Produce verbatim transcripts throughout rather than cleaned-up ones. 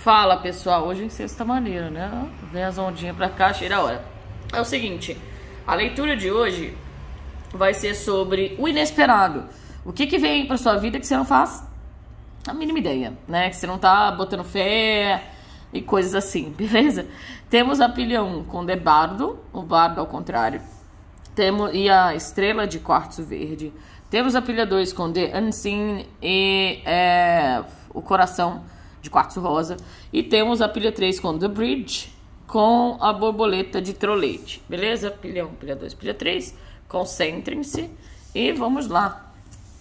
Fala, pessoal, hoje em sexta maneira, né? Vem as ondinhas pra cá, cheira a hora. É o seguinte, a leitura de hoje vai ser sobre o inesperado. O que que vem pra sua vida que você não faz a mínima ideia, né? Que você não tá botando fé e coisas assim, beleza? Temos a pilha um com The Bardo, o bardo ao contrário. Temos, e a estrela de quartzo verde. Temos a pilha dois com The Unseen e é, o coração de quartzo rosa. E temos a pilha três com The Bridge, com a borboleta de trolete. Beleza? Pilha um, pilha dois, pilha três. Concentrem-se e vamos lá.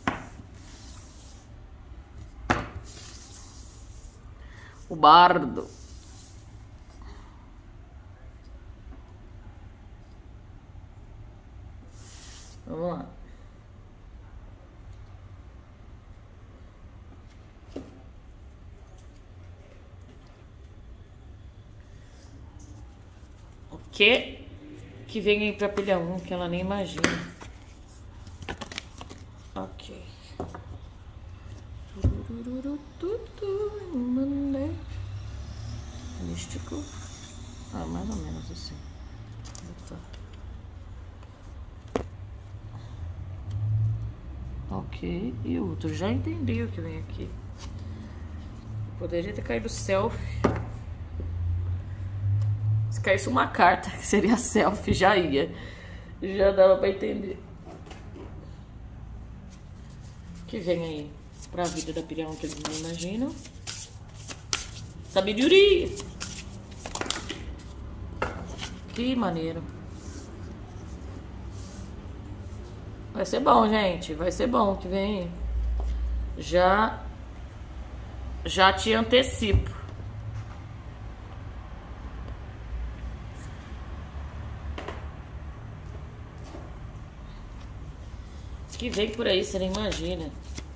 O bardo. Vamos lá. O que que vem aí pra pilha um que ela nem imagina? Ok. Místico. Ah, mais ou menos assim. Ok, e o outro já entendi o que vem aqui. Poderia ter caído selfie. Se caísse uma carta, que seria selfie, já ia. Já dava pra entender. O que vem aí pra vida da pilha um que eles não imaginam? Sabedoria! Que maneiro. Vai ser bom, gente. Vai ser bom que vem. Já já te antecipo. Que vem por aí, você nem imagina.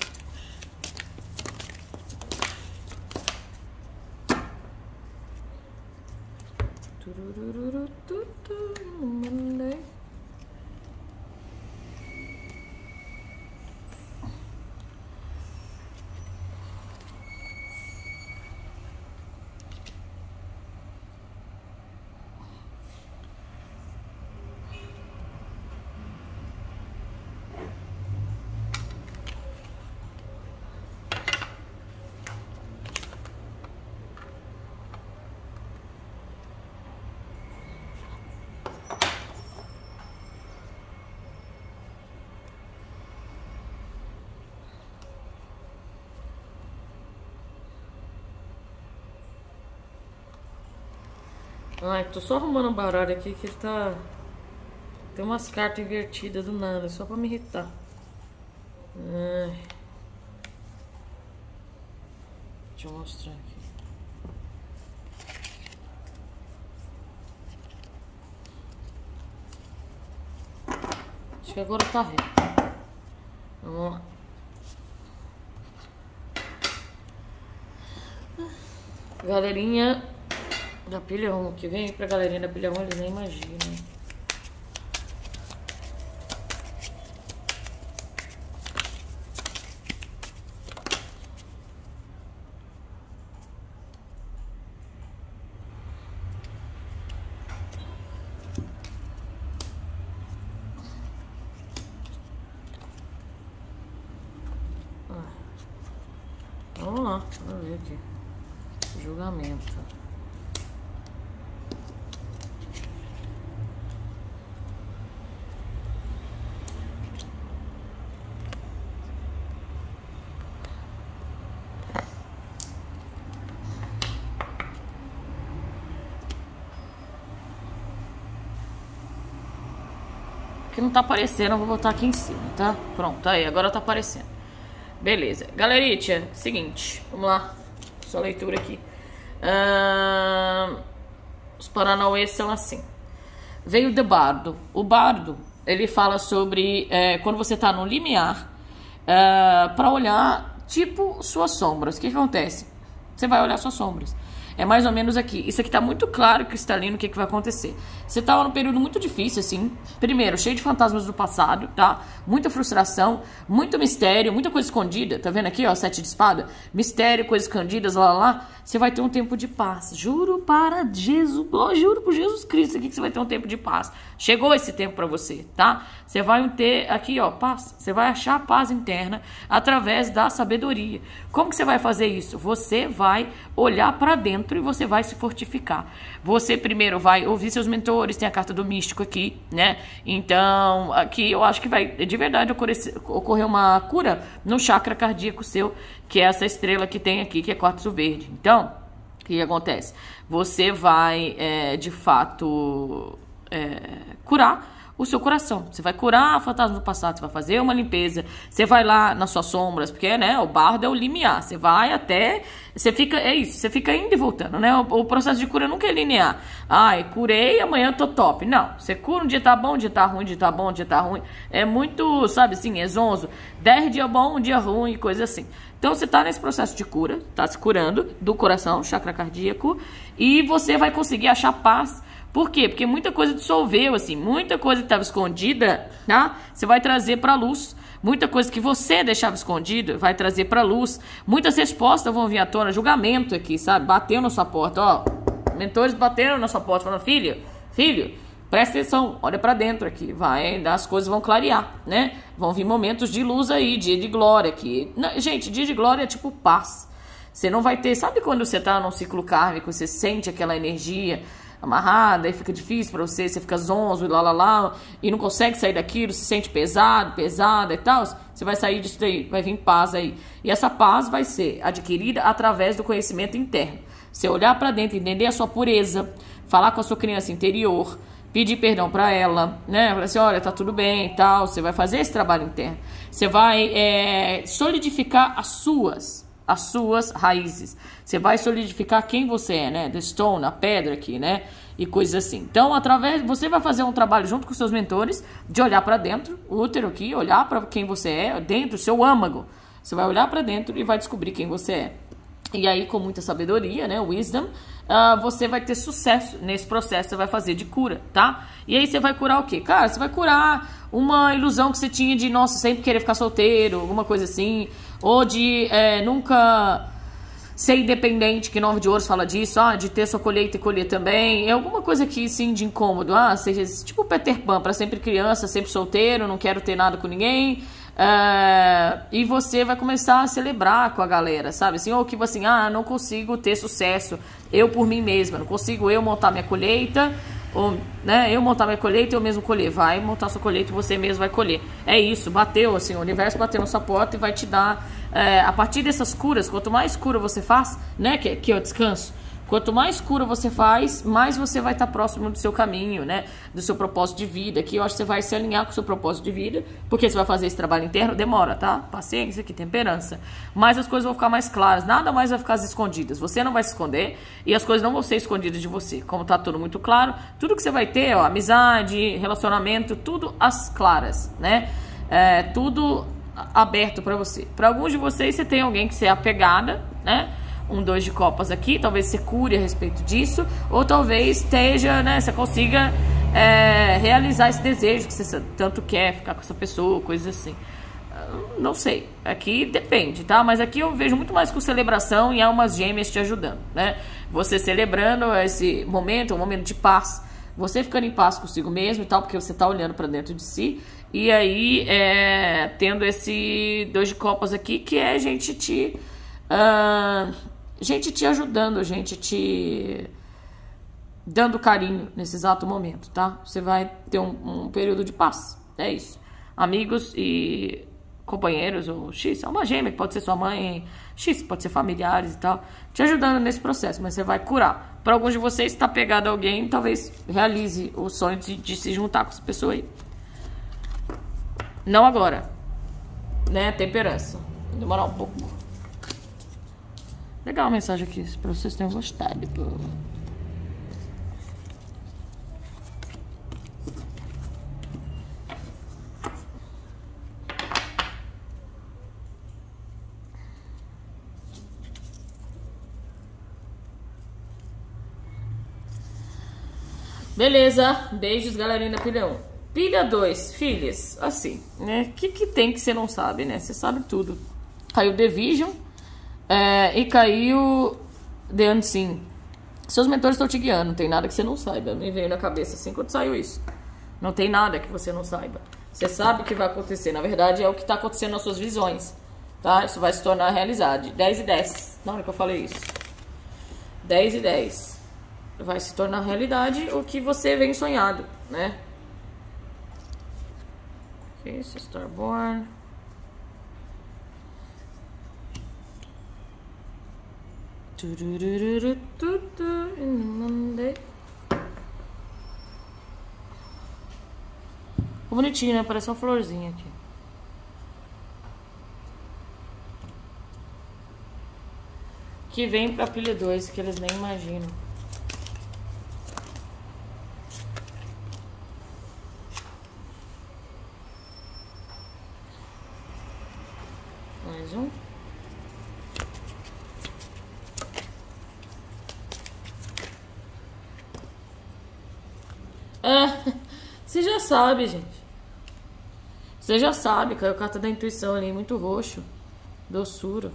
Ai, tô só arrumando um baralho aqui que ele tá... Tem umas cartas invertidas do nada, só pra me irritar. Ai. Deixa eu mostrar aqui. Acho que agora tá reto. Vamos lá. Galerinha da pilha um, que vem pra galerinha da pilha um, eles nem imaginam. Ah. Vamos lá, vamos ver aqui. Julgamento. Que não tá aparecendo, eu vou botar aqui em cima, tá? Pronto, aí, agora tá aparecendo. Beleza. Galeritia, seguinte, vamos lá. Só leitura aqui. Uh, os paranauês são assim. Veio The Bardo. O Bardo, ele fala sobre é, quando você tá no limiar é, pra olhar, tipo, suas sombras. O que, que acontece? Você vai olhar suas sombras. É mais ou menos aqui. Isso aqui tá muito claro, cristalino, o que, que vai acontecer. Você tava num período muito difícil, assim. Primeiro, cheio de fantasmas do passado, tá? Muita frustração, muito mistério, muita coisa escondida. Tá vendo aqui, ó, sete de espada? Mistério, coisas escondidas, lá, lá, lá. Você vai ter um tempo de paz. Juro para Jesus, oh, juro por Jesus Cristo aqui que você vai ter um tempo de paz. Chegou esse tempo pra você, tá? Você vai ter aqui, ó, paz. Você vai achar a paz interna através da sabedoria. Como que você vai fazer isso? Você vai olhar para dentro e você vai se fortificar. Você primeiro vai ouvir seus mentores, tem a carta do místico aqui, né? Então, aqui eu acho que vai de verdade ocorrer, ocorrer uma cura no chakra cardíaco seu, que é essa estrela que tem aqui, que é quartzo verde. Então, o que acontece? Você vai, é, de fato, é, curar o seu coração. Você vai curar fantasma do passado, você vai fazer uma limpeza, você vai lá nas suas sombras, porque, né, o bardo é o limiar, você vai até, você fica, é isso, você fica indo e voltando, né, o, o processo de cura nunca é linear. Ai, curei, amanhã eu tô top. Não, você cura, um dia tá bom, um dia tá ruim, um dia tá bom, um dia tá ruim, é muito, sabe assim, é zonzo, dez dias bom, um dia ruim, coisa assim. Então você tá nesse processo de cura, tá se curando do coração, chakra cardíaco, e você vai conseguir achar paz. Por quê? Porque muita coisa dissolveu, assim, muita coisa que estava escondida, tá? Você vai trazer para a luz. Muita coisa que você deixava escondida vai trazer para a luz. Muitas respostas vão vir à tona, julgamento aqui, sabe? Bateu na sua porta, ó. Mentores bateram na sua porta, falando, filho, filho, presta atenção, olha para dentro aqui, vai, as coisas vão clarear, né? Vão vir momentos de luz aí, dia de glória aqui. Gente, dia de glória é tipo paz. Você não vai ter, sabe quando você tá num ciclo kármico, você sente aquela energia amarrada, aí fica difícil pra você, você fica zonzo e lá, lá, lá, e não consegue sair daquilo, se sente pesado, pesada e tal, você vai sair disso daí, vai vir paz aí. E essa paz vai ser adquirida através do conhecimento interno. Você olhar pra dentro, entender a sua pureza, falar com a sua criança interior, pedir perdão pra ela, né? Falar assim, olha, tá tudo bem e tal, você vai fazer esse trabalho interno. Você vai é, solidificar as suas as suas raízes. Você vai solidificar quem você é, né? The stone, a pedra aqui, né? E coisas assim. Então, através, você vai fazer um trabalho junto com seus mentores de olhar para dentro, o útero aqui, olhar para quem você é, dentro, seu âmago. Você vai olhar para dentro e vai descobrir quem você é. E aí, com muita sabedoria, né? Wisdom, uh, você vai ter sucesso nesse processo, você vai fazer de cura, tá? E aí, você vai curar o quê? Cara, você vai curar uma ilusão que você tinha de, nossa, sempre querer ficar solteiro, alguma coisa assim, ou de é, nunca ser independente, que Nove de Ouros fala disso, ah, de ter sua colheita e colher também, é alguma coisa aqui, sim, de incômodo, ah, seja tipo Peter Pan, para sempre criança, sempre solteiro, não quero ter nada com ninguém, é, e você vai começar a celebrar com a galera, sabe, assim, ou que assim, ah, não consigo ter sucesso, eu por mim mesma, não consigo eu montar minha colheita, ou, né, eu montar minha colheita e eu mesmo colher. Vai montar sua colheita e você mesmo vai colher. É isso, bateu, assim, o universo bateu na sua porta e vai te dar, é, a partir dessas curas, quanto mais cura você faz, né, que, que é o descanso, quanto mais cura você faz, mais você vai estar próximo do seu caminho, né, do seu propósito de vida, que eu acho que você vai se alinhar com o seu propósito de vida, porque você vai fazer esse trabalho interno, demora, tá? Paciência aqui, temperança. Mas as coisas vão ficar mais claras, nada mais vai ficar escondidas, você não vai se esconder e as coisas não vão ser escondidas de você, como tá tudo muito claro, tudo que você vai ter, ó, amizade, relacionamento, tudo às claras, né, é, tudo aberto pra você. Pra alguns de vocês, você tem alguém que você é apegada, né, um dois de copas aqui, talvez você cure a respeito disso, ou talvez esteja, né, você consiga é, realizar esse desejo que você tanto quer, ficar com essa pessoa, coisas assim. Não sei, aqui depende, tá? Mas aqui eu vejo muito mais com celebração e almas gêmeas te ajudando, né? Você celebrando esse momento, um momento de paz, você ficando em paz consigo mesmo e tal, porque você tá olhando pra dentro de si, e aí é, tendo esse dois de copas aqui, que é gente te... Uh, gente te ajudando, gente te dando carinho nesse exato momento, tá? Você vai ter um, um período de paz, é isso. Amigos e companheiros, ou X, alma gêmea, que pode ser sua mãe, X, pode ser familiares e tal, te ajudando nesse processo, mas você vai curar. Para alguns de vocês, se tá pegado a alguém, talvez realize o sonho de, de se juntar com essa pessoa aí. Não agora, né? Temperança. Vai demorar um pouco. Legal a mensagem aqui, espero que vocês tenham gostado. Pô. Beleza, beijos, galerinha da pilha um. Pilha dois, filhas, assim, né? O que, que tem que você não sabe, né? Você sabe tudo. Caiu The Vision é, e caiu The Unseen. Seus mentores estão te guiando, não tem nada que você não saiba. Me veio na cabeça assim quando saiu isso. Não tem nada que você não saiba. Você sabe o que vai acontecer. Na verdade, é o que está acontecendo nas suas visões. Tá? Isso vai se tornar realidade. dez e dez. Na hora que eu falei isso. dez e dez. Vai se tornar realidade o que você vem sonhado, né? Ok, Starborn. Ficou bonitinho, né? Parece uma florzinha aqui. Que vem pra pilha dois, que eles nem imaginam. Mais um. Ah, você já sabe, gente. Você já sabe, caiu a carta da intuição ali, muito roxo. Doçura.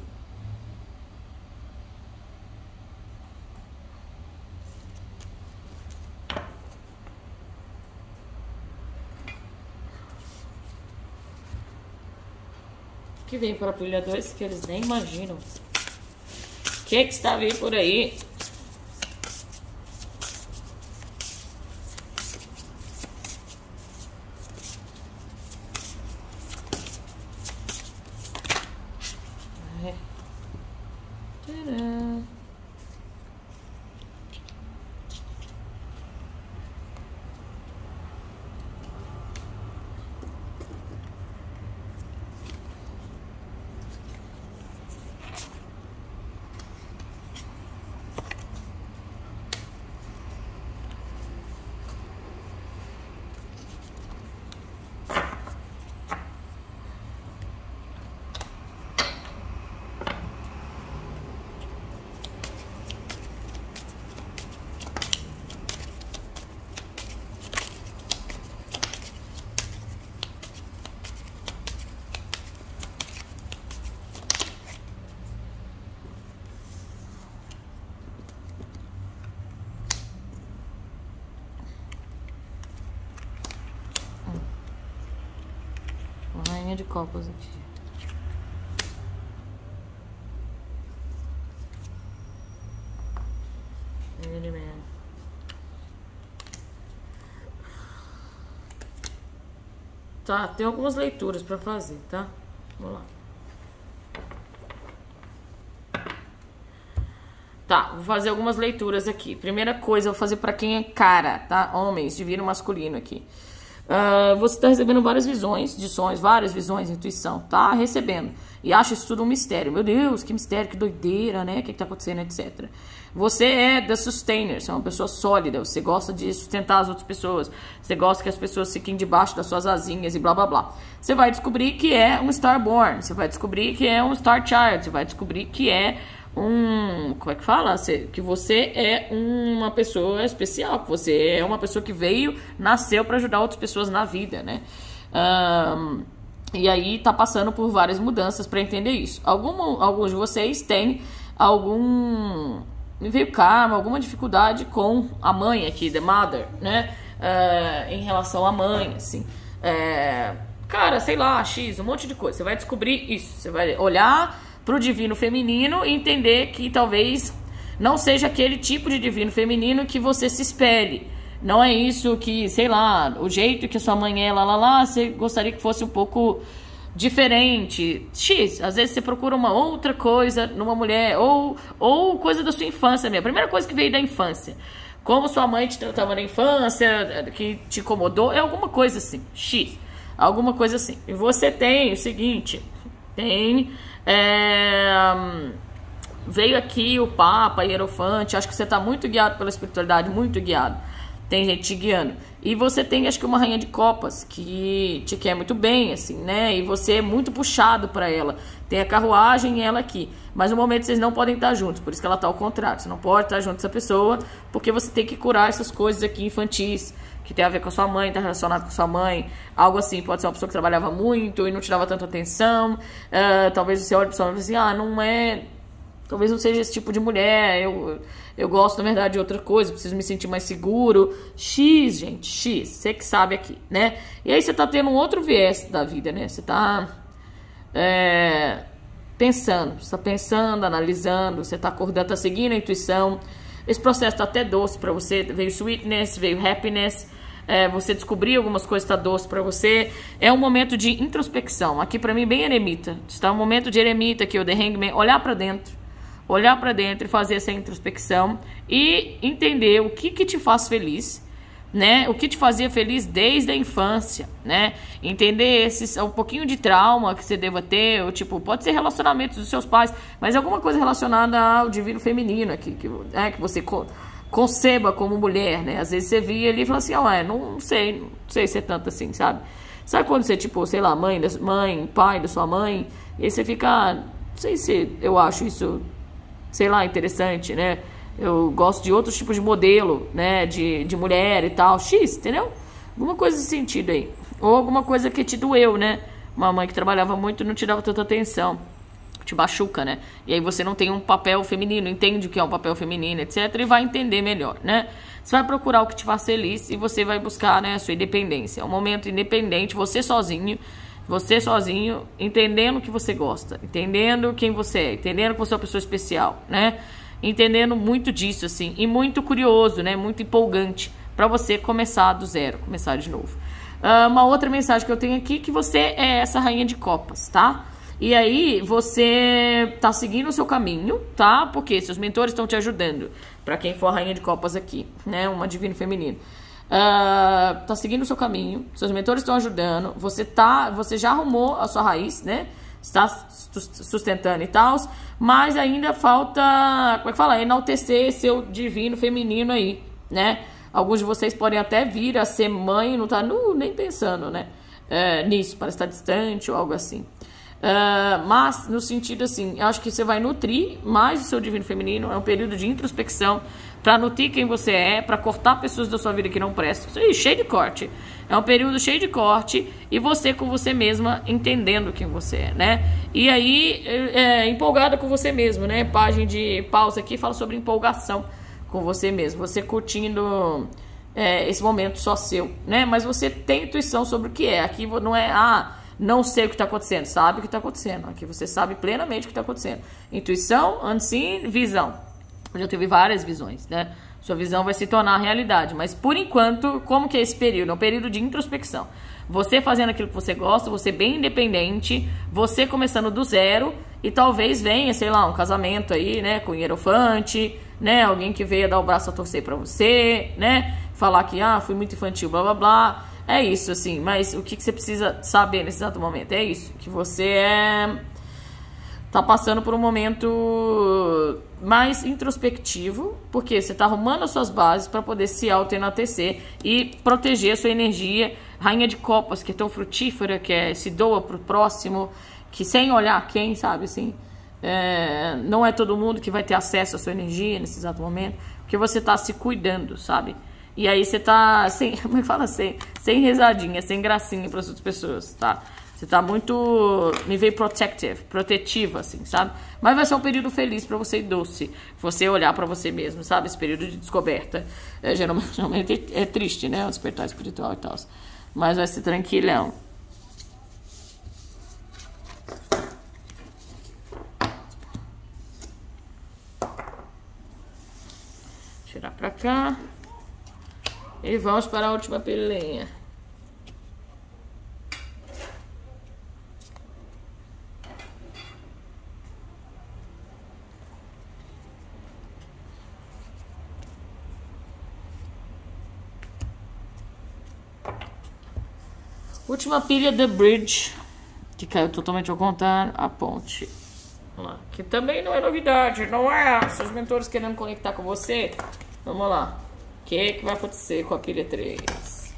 Que vem para a pilha dois que eles nem imaginam. O que, que está vindo por aí? É. Tcharam. Rainha de copas aqui. Tá, tem algumas leituras pra fazer, tá? Vamos lá. Tá, vou fazer algumas leituras aqui. Primeira coisa, eu vou fazer pra quem é cara, tá? Homens, divino masculino aqui. Uh, você está recebendo várias visões de sonhos, várias visões, intuição, tá recebendo. E acha isso tudo um mistério. Meu Deus, que mistério, que doideira, né? O que está acontecendo, etcétera. Você é the sustainer, você é uma pessoa sólida, você gosta de sustentar as outras pessoas, você gosta que as pessoas fiquem debaixo das suas asinhas e blá blá blá. Você vai descobrir que é um Starborn, você vai descobrir que é um Star Child, você vai descobrir que é um... como é que fala? Que você é uma pessoa especial, que você é uma pessoa que veio, nasceu para ajudar outras pessoas na vida, né? Um, e aí tá passando por várias mudanças para entender isso. Algum, alguns de vocês têm algum... me veio karma, alguma dificuldade com a mãe aqui, the mother, né? Uh, em relação à mãe, assim. É, cara, sei lá, X, um monte de coisa. Você vai descobrir isso, você vai olhar pro divino feminino e entender que talvez não seja aquele tipo de divino feminino que você se espelhe. Não é isso que, sei lá, o jeito que a sua mãe é, lá, lá, lá, você gostaria que fosse um pouco diferente. X, às vezes você procura uma outra coisa numa mulher, ou, ou coisa da sua infância mesmo. A primeira coisa que veio da infância. Como sua mãe te tratava na infância, que te incomodou, é alguma coisa assim. X, alguma coisa assim. E você tem o seguinte, tem... É, veio aqui o Papa, Hierofante, acho que você está muito guiado pela espiritualidade, muito guiado. tem gente te guiando. E você tem, acho que, uma rainha de copas que te quer muito bem, assim, né? E você é muito puxado pra ela. Tem a carruagem e ela aqui. Mas no momento vocês não podem estar juntos, por isso que ela tá ao contrário. Você não pode estar junto dessa pessoa, porque você tem que curar essas coisas aqui infantis, que tem a ver com a sua mãe, tá relacionado com a sua mãe, algo assim. Pode ser uma pessoa que trabalhava muito e não te dava tanta atenção. Uh, talvez você olhe pra sua mãe e fale assim, ah, não é... Talvez não seja esse tipo de mulher, eu, eu gosto, na verdade, de outra coisa, preciso me sentir mais seguro. X, gente, X, você que sabe aqui, né? E aí você tá tendo um outro viés da vida, né? Você tá é, pensando, você tá pensando, analisando, você tá acordando, tá seguindo a intuição. Esse processo tá até doce pra você, veio sweetness, veio happiness, é, você descobriu algumas coisas que tá doce pra você. É um momento de introspecção, aqui pra mim bem eremita. Está um momento de eremita aqui, o The Hangman, olhar pra dentro. Olhar pra dentro e fazer essa introspecção e entender o que que te faz feliz, né? O que te fazia feliz desde a infância, né? Entender esses, um pouquinho de trauma que você deva ter, ou tipo, pode ser relacionamentos dos seus pais, mas alguma coisa relacionada ao divino feminino aqui, que, é, que você co conceba como mulher, né? Às vezes você via ali e fala assim, ó, oh, não sei, não sei se é tanto assim, sabe? Sabe quando você, tipo, sei lá, mãe, mãe, pai da sua mãe, e aí você fica, não sei se eu acho isso... sei lá, interessante, né? Eu gosto de outros tipos de modelo, né? De, de mulher e tal. X, entendeu? Alguma coisa nesse sentido aí. Ou alguma coisa que te doeu, né? Uma mãe que trabalhava muito e não te dava tanta atenção. Te machuca, né? E aí você não tem um papel feminino, entende o que é um papel feminino, etcétera. E vai entender melhor, né? Você vai procurar o que te faz feliz e você vai buscar, né, a sua independência. É um momento independente, você sozinho. Você sozinho, entendendo o que você gosta, entendendo quem você é, entendendo que você é uma pessoa especial, né? Entendendo muito disso, assim, e muito curioso, né? Muito empolgante para você começar do zero, começar de novo. Uh, uma outra mensagem que eu tenho aqui, que você é essa rainha de copas, tá? E aí, você tá seguindo o seu caminho, tá? Porque seus mentores estão te ajudando, para quem for a rainha de copas aqui, né? Uma divino feminino. Uh, tá seguindo o seu caminho, seus mentores estão ajudando, você tá, você já arrumou a sua raiz, né? Está sustentando e tal, mas ainda falta, como é que fala? Enaltecer seu divino feminino aí, né? Alguns de vocês podem até vir a ser mãe e não tá no, nem pensando, né? Uh, nisso, parece estar distante ou algo assim. Uh, mas no sentido assim, eu acho que você vai nutrir mais o seu divino feminino. É um período de introspecção para nutrir quem você é, para cortar pessoas da sua vida que não prestam. Isso aí, cheio de corte. É um período cheio de corte e você com você mesma entendendo quem você é, né? E aí, é, empolgada com você mesmo, né? Página de pausa aqui fala sobre empolgação com você mesmo, você curtindo é, esse momento só seu, né? Mas você tem intuição sobre o que é. Aqui não é, ah, não sei o que está acontecendo, sabe o que está acontecendo. Aqui você sabe plenamente o que está acontecendo. Intuição, unseen, visão. Eu já tive várias visões, né? Sua visão vai se tornar realidade. Mas, por enquanto, como que é esse período? É um período de introspecção. Você fazendo aquilo que você gosta, você bem independente, você começando do zero e talvez venha, sei lá, um casamento aí, né? Com hierofante, né? Alguém que veio dar o braço a torcer pra você, né? Falar que, ah, fui muito infantil, blá, blá, blá. É isso, assim. Mas o que, que você precisa saber nesse exato momento? É isso. Que você é... tá passando por um momento mais introspectivo, porque você tá arrumando as suas bases para poder se auto-enaltecer e proteger a sua energia. Rainha de copas, que é tão frutífera, que é, se doa pro próximo, que sem olhar quem, sabe, assim, é, não é todo mundo que vai ter acesso à sua energia nesse exato momento, porque você tá se cuidando, sabe? E aí você tá sem, como é que fala, sem, sem rezadinha, sem gracinha para as outras pessoas, tá? Você tá muito, me veio protective, protetiva, assim, sabe? Mas vai ser um período feliz pra você e doce. Você olhar pra você mesmo, sabe? Esse período de descoberta. É, geralmente, geralmente é triste, né? O despertar espiritual e tal. Mas vai ser tranquilão. Tirar pra cá. E vamos para a última pilinha. Última pilha, The Bridge, que caiu totalmente ao contrário, a ponte. Vamos lá. Que também não é novidade, não é? Seus mentores querendo conectar com você. Vamos lá. que, que vai acontecer com a pilha três?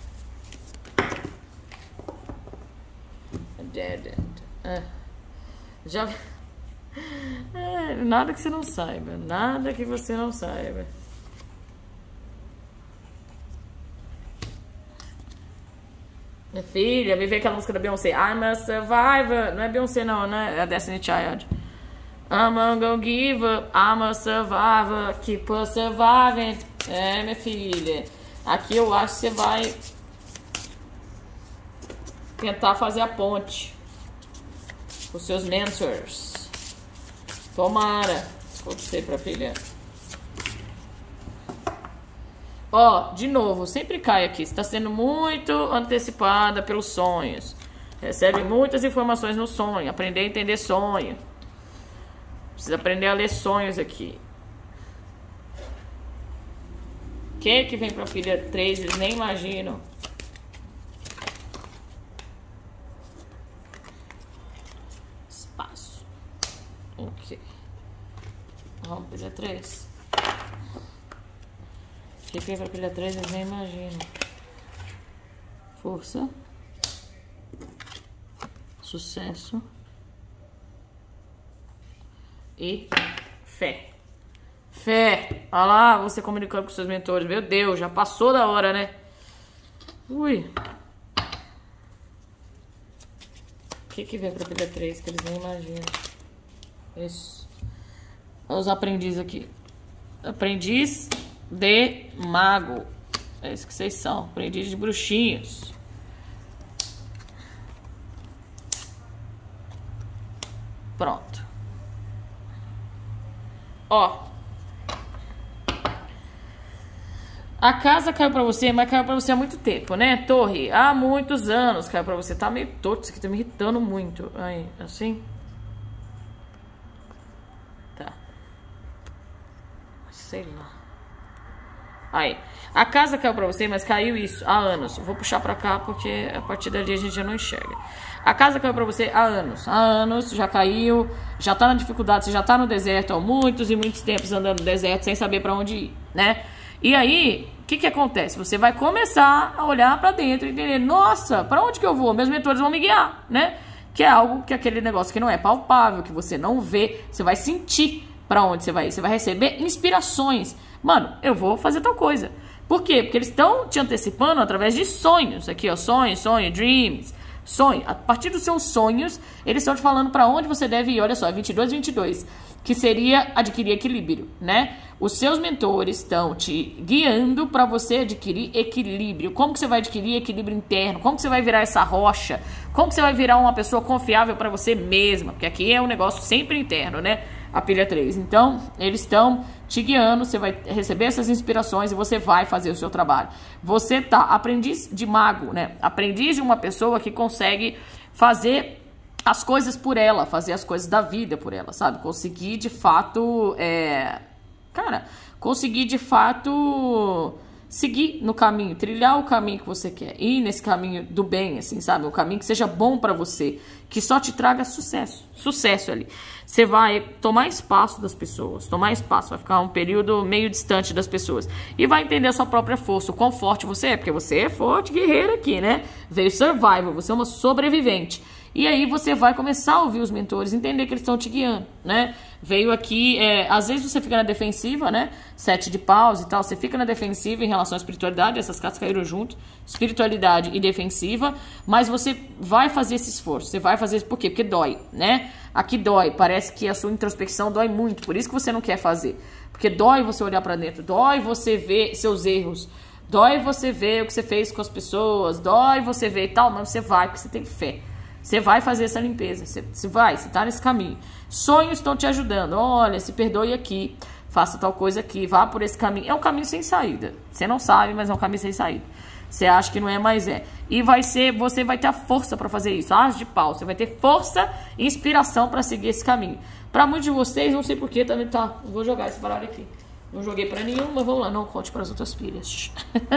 Dead end. Ah, já... É, nada que você não saiba. Nada que você não saiba. Minha filha, me vê aquela música da Beyoncé. I'm a survivor. Não é Beyoncé não, né? É a Destiny Child. I'm a go give up. I'm a survivor. Keep on surviving. É, minha filha. Aqui eu acho que você vai tentar fazer a ponte com os seus mentors. Tomara. Vou dizer pra filha. Ó, de novo, sempre cai aqui. Você está sendo muito antecipada pelos sonhos. Recebe muitas informações no sonho. Aprender a entender sonho. Precisa aprender a ler sonhos aqui. O que que vem pra filha três? Eles nem imaginam. Espaço. Ok. Vamos, pilha três. O que vem pra pilha três? Eles nem imaginam. Força. Sucesso. E fé. Fé. Olha lá, você comunicando com seus mentores. Meu Deus, já passou da hora, né? Ui. O que que vem pra pilha três? Que eles nem imaginam. Isso. Olha os aprendizes aqui. Aprendiz de mago. É isso que vocês são. Aprendiz de bruxinhos. Pronto. Ó. A casa caiu pra você, mas caiu pra você há muito tempo, né? Torre, há muitos anos caiu pra você. Tá meio torto, isso aqui tá me irritando muito. Aí, assim. Tá. Sei lá. Aí, a casa caiu pra você, mas caiu isso há anos. Vou puxar pra cá porque a partir dali a gente já não enxerga. A casa caiu pra você há anos. Há anos, já caiu, já tá na dificuldade, você já tá no deserto há muitos e muitos tempos andando no deserto sem saber pra onde ir, né? E aí, o que que acontece? Você vai começar a olhar pra dentro e entender, nossa, pra onde que eu vou? Meus mentores vão me guiar, né? Que é algo que aquele negócio que não é palpável, que você não vê, você vai sentir pra onde você vai ir. Você vai receber inspirações. Mano, eu vou fazer tal coisa. Por quê? Porque eles estão te antecipando através de sonhos. Aqui, ó, sonho, sonho, dreams, sonho. A partir dos seus sonhos, eles estão te falando para onde você deve ir. Olha só, vinte e dois, vinte e dois, que seria adquirir equilíbrio, né? Os seus mentores estão te guiando para você adquirir equilíbrio. Como que você vai adquirir equilíbrio interno? Como que você vai virar essa rocha? Como que você vai virar uma pessoa confiável para você mesma? Porque aqui é um negócio sempre interno, né? A pilha três. Então, eles estão te guiando, você vai receber essas inspirações e você vai fazer o seu trabalho. Você tá aprendiz de mago, né? Aprendiz de uma pessoa que consegue fazer as coisas por ela, fazer as coisas da vida por ela, sabe? Conseguir de fato, é... cara, conseguir de fato seguir no caminho, trilhar o caminho que você quer, ir nesse caminho do bem, assim, sabe? Um caminho que seja bom pra você, que só te traga sucesso, sucesso ali. Você vai tomar espaço das pessoas, tomar espaço, vai ficar um período meio distante das pessoas e vai entender a sua própria força, o quão forte você é, porque você é forte, guerreira aqui, né? Veio survival, você é uma sobrevivente. E aí você vai começar a ouvir os mentores, entender que eles estão te guiando, né? Veio aqui, é, às vezes você fica na defensiva, né? Sete de paus e tal, você fica na defensiva em relação à espiritualidade, essas cartas caíram junto, espiritualidade e defensiva, mas você vai fazer esse esforço, você vai fazer, por quê? Porque dói, né? Aqui dói, parece que a sua introspecção dói muito, por isso que você não quer fazer, porque dói você olhar pra dentro, dói você ver seus erros, dói você ver o que você fez com as pessoas, dói você ver e tal, mas você vai, porque você tem fé. Você vai fazer essa limpeza, você, você vai, você tá nesse caminho. Sonhos estão te ajudando, olha, se perdoe aqui, faça tal coisa aqui, vá por esse caminho. É um caminho sem saída, você não sabe, mas é um caminho sem saída. Você acha que não é, mas é. E vai ser, você vai ter a força para fazer isso, as de pau, você vai ter força e inspiração para seguir esse caminho. Para muitos de vocês, não sei porquê, também tá, vou jogar esse baralho aqui. Não joguei pra nenhum, mas vamos lá, não conte para as outras filhas.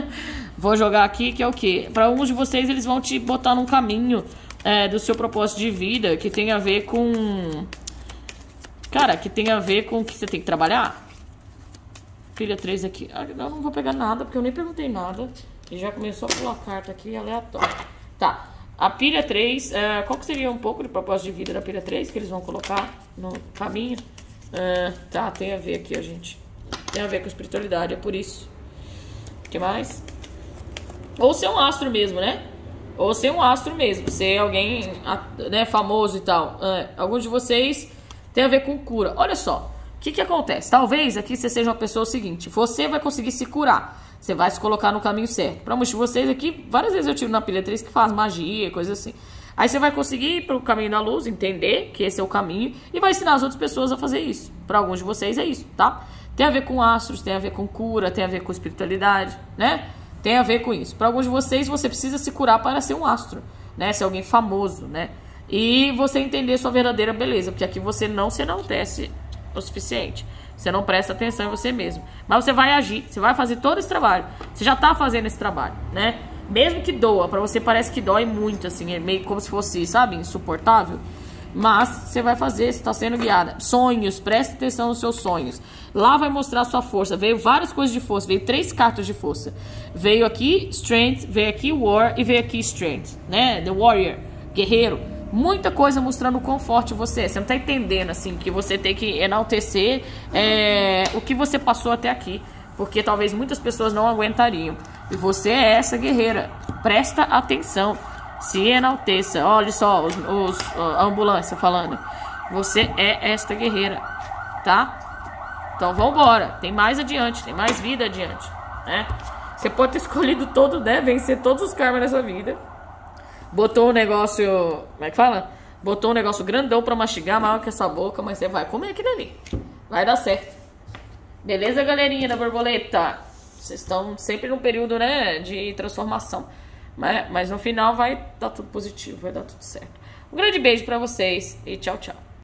Vou jogar aqui, que é o quê? Para alguns de vocês, eles vão te botar num caminho é, do seu propósito de vida, que tem a ver com... Cara, que tem a ver com o que você tem que trabalhar. Pilha três aqui. Ah, eu não vou pegar nada, porque eu nem perguntei nada. E já começou a pular carta aqui aleatória. Tá. A pilha três, uh, qual que seria um pouco de propósito de vida da pilha três que eles vão colocar no caminho? Uh, tá, tem a ver aqui, ó, gente. Tem a ver com espiritualidade, é por isso. O que mais? Ou ser um astro mesmo, né? Ou ser um astro mesmo. Ser alguém, né, famoso e tal. Uh, alguns de vocês tem a ver com cura. Olha só. O que que acontece? Talvez aqui você seja uma pessoa seguinte. Você vai conseguir se curar. Você vai se colocar no caminho certo. Pra muitos de vocês aqui, várias vezes eu tive na pilha três que faz magia, coisa assim. Aí você vai conseguir ir pro caminho da luz, entender que esse é o caminho. E vai ensinar as outras pessoas a fazer isso. Pra alguns de vocês é isso, tá? Tem a ver com astros, tem a ver com cura, tem a ver com espiritualidade, né? Tem a ver com isso. Pra alguns de vocês, você precisa se curar para ser um astro, né? Ser alguém famoso, né? E você entender sua verdadeira beleza. Porque aqui você não se enaltece o suficiente. Você não presta atenção em você mesmo. Mas você vai agir, você vai fazer todo esse trabalho. Você já tá fazendo esse trabalho, né? Mesmo que doa, pra você parece que dói muito, assim, é meio como se fosse, sabe, insuportável. Mas você vai fazer, você tá sendo guiada. Sonhos, preste atenção nos seus sonhos. Lá vai mostrar a sua força. Veio várias coisas de força, veio três cartas de força. Veio aqui Strength, veio aqui War e veio aqui Strength, né? The Warrior, guerreiro. Muita coisa mostrando o quão forte você é. Você não tá entendendo, assim, que você tem que enaltecer é, o que você passou até aqui. Porque talvez muitas pessoas não aguentariam. E você é essa guerreira. Presta atenção. Se enalteça. Olha só, os, os, a ambulância falando. Você é esta guerreira, tá? Então vambora. Tem mais adiante, tem mais vida adiante, né? Você pode ter escolhido todo, né? Vencer todos os karmas nessa vida. Botou um negócio, como é que fala? Botou um negócio grandão pra mastigar, maior que essa boca, mas você vai comer aquilo ali. Vai dar certo. Beleza, galerinha da borboleta? Vocês estão sempre num período, né, de transformação. Mas, mas no final vai dar tudo positivo, vai dar tudo certo. Um grande beijo pra vocês e tchau, tchau.